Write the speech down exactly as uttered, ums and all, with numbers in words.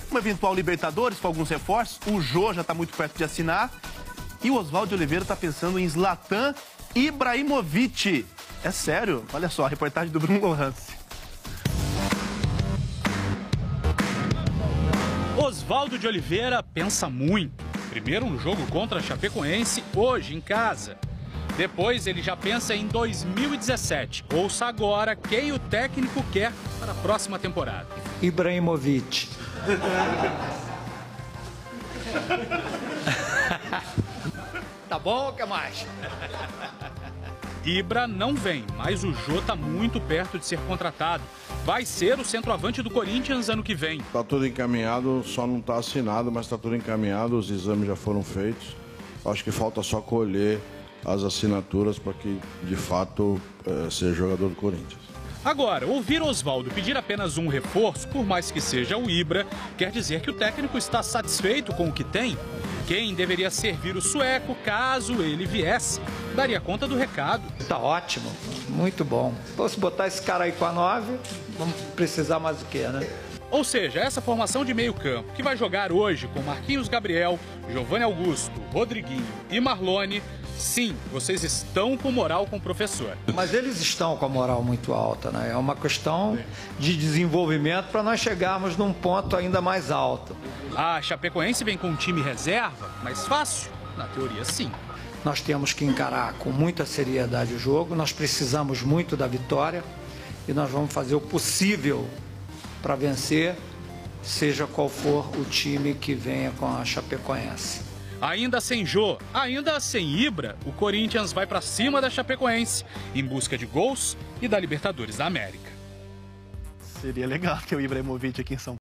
uma eventual Libertadores com alguns reforços. O Jô já está muito perto de assinar. E o Oswaldo de Oliveira está pensando em Zlatan Ibrahimovic. É sério? Olha só, a reportagem do Bruno Lohance. Oswaldo de Oliveira pensa muito. Primeiro um jogo contra a Chapecoense, hoje em casa. Depois ele já pensa em dois mil e dezessete. Ouça agora quem o técnico quer para a próxima temporada. Ibrahimovic. Tá bom, o que mais? Ibra não vem, mas o Jô tá muito perto de ser contratado. Vai ser o centroavante do Corinthians ano que vem. Tá tudo encaminhado, só não tá assinado, mas tá tudo encaminhado, os exames já foram feitos. Acho que falta só colher as assinaturas para que, de fato, é, seja jogador do Corinthians. Agora, ouvir Oswaldo pedir apenas um reforço, por mais que seja o Ibra, quer dizer que o técnico está satisfeito com o que tem? Quem deveria servir o sueco, caso ele viesse, daria conta do recado. Tá ótimo, muito bom. Então, se botar esse cara aí com a nove, vamos precisar mais do que, né? Ou seja, essa formação de meio campo, que vai jogar hoje com Marquinhos Gabriel, Giovanni Augusto, Rodriguinho e Marlone, sim, vocês estão com moral com o professor. Mas eles estão com a moral muito alta, né? É uma questão de desenvolvimento para nós chegarmos num ponto ainda mais alto. A Chapecoense vem com um time reserva, mais fácil? Na teoria, sim. Nós temos que encarar com muita seriedade o jogo, nós precisamos muito da vitória e nós vamos fazer o possível para vencer, seja qual for o time que venha com a Chapecoense. Ainda sem Jô, ainda sem Ibra, o Corinthians vai para cima da Chapecoense, em busca de gols e da Libertadores da América. Seria legal ter o Ibrahimovic aqui em São Paulo.